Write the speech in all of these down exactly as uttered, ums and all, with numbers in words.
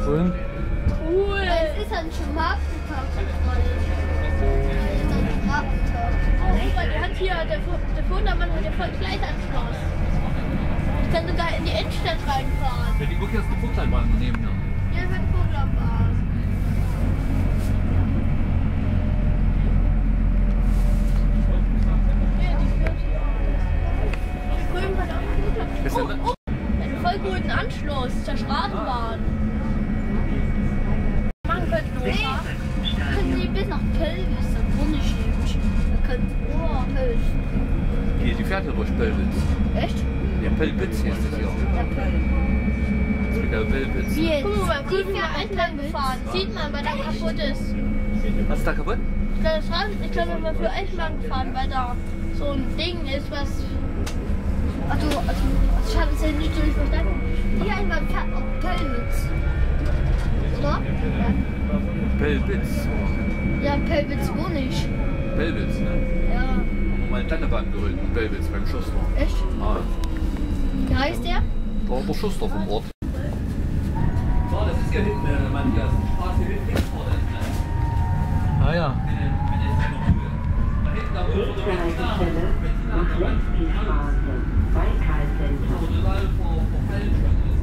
Und? Cool. Es ist ein Schmarotag. Oh, guck mal, der hat hier, der, der Vordermann hat ja voll Gleisanschluss. Ich kann sogar in die Innenstadt reinfahren. Ja, die guck jetzt die Vogtlandbahn daneben. Ne? Ja, das hat eine Vogtlandbahn. Ja, die führt hier auch. Die Grün hat auch einen guten, oh, oh, einen voll guten Anschluss zur Straßenbahn. Machen könnten wir ja. Können Sie bis nach Pölwitz, dann wohne ich hier. Da können Sie, oh, Pölwitz. Die, die fährt ja durch Pölwitz. Echt? Ja, Pölwitz hier ist das hier. Ja, Pölwitz. Das ist wieder Pölwitz. Wie jetzt? Guck mal, die fährt Eichmann gefahren. Sieht man, weil da kaputt ist. Was ist da kaputt? Ich glaube, das Rad- ich glaube, wir haben für Eichmann gefahren, weil da so ein Ding ist, was... Also, also, also ich habe es ja nicht durch verstanden. Die Eichmann fährt auf Pölwitz. Oder? Ja. Pölwitz. Ja, Pölwitz wohne ich. Pölwitz, ne? Ja. Haben wir meine Landebahn geholt in Pölwitz beim Schuster. Echt? Ah, Wie heißt der? da der Schuster vom Ort. So, das ist ja hinten, Matthias. Die Straße hier hinten vorne. Ah ja. Da hinten, da oben, oder wenn die da, wenn die da, total vor, vor Fallen schon ist.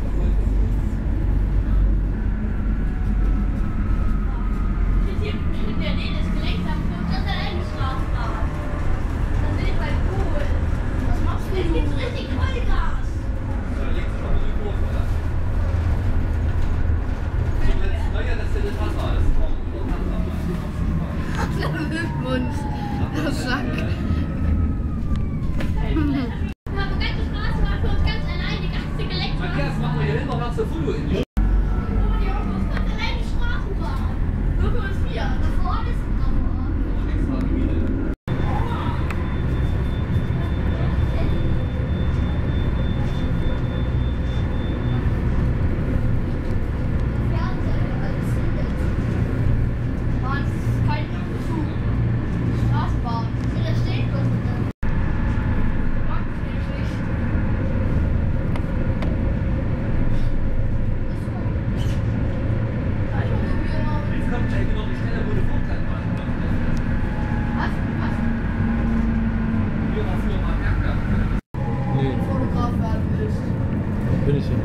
Der Lehn ist gelenkt am Fuß, das ist eine Straßenbahn. Das bin ich beim Pool. Was machst du denn? Es gibt richtig Vollgas. Da liegt es schon mal so groß, oder? Naja, das ist ja das Wasser. Das ist auch Das hilft uns. Das Sack. Wir haben eine ganze Straßenbahn für uns ganz allein, die ganze gelenkt. Matthias, mach mal hier hinten noch nach der Foto in die Bin ich hin.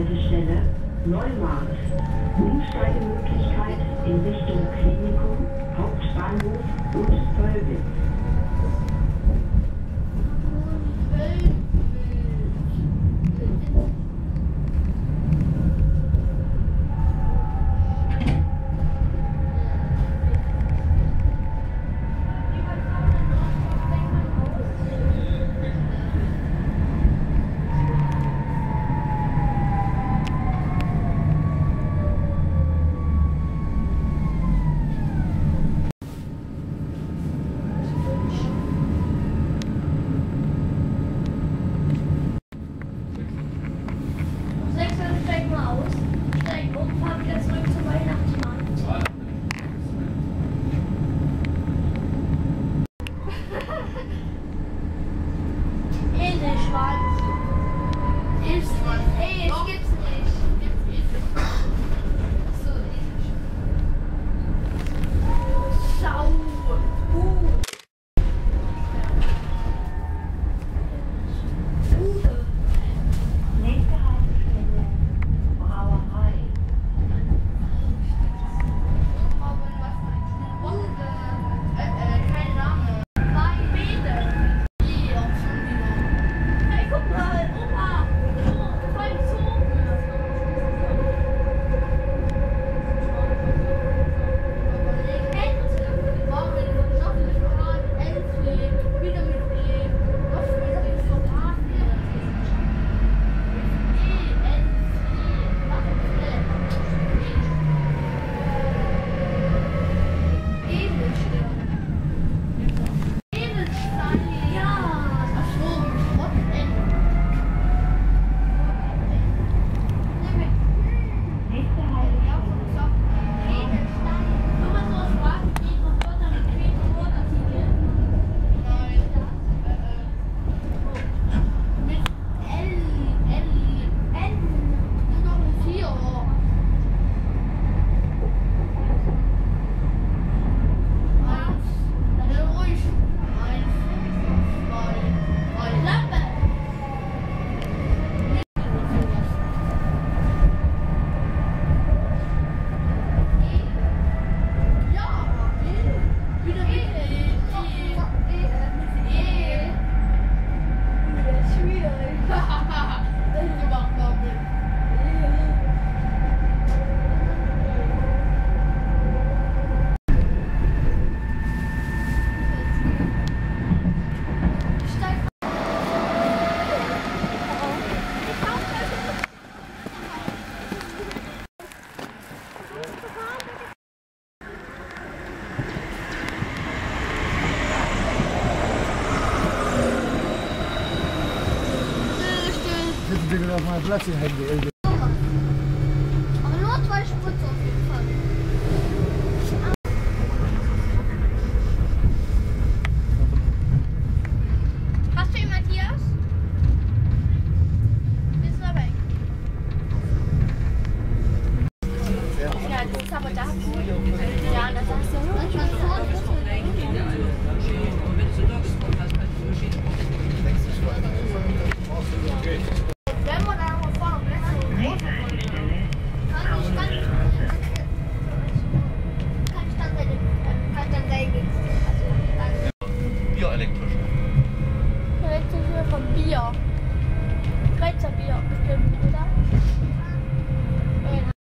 Haltestelle Neumarkt. Umsteigemöglichkeit in Richtung Klinikum, Hauptbahnhof und Völwitz. Auf meinem Platz hier hängen. Aber nur zwei Spritze auf jeden Fall. Hast du ihn, Matthias? Bist du dabei? Ja, das ist aber da. Ja, das hast du manchmal vorne. Bier elektrisch. Elektrisch von Bier. Kreizer Bier bestimmt, oder?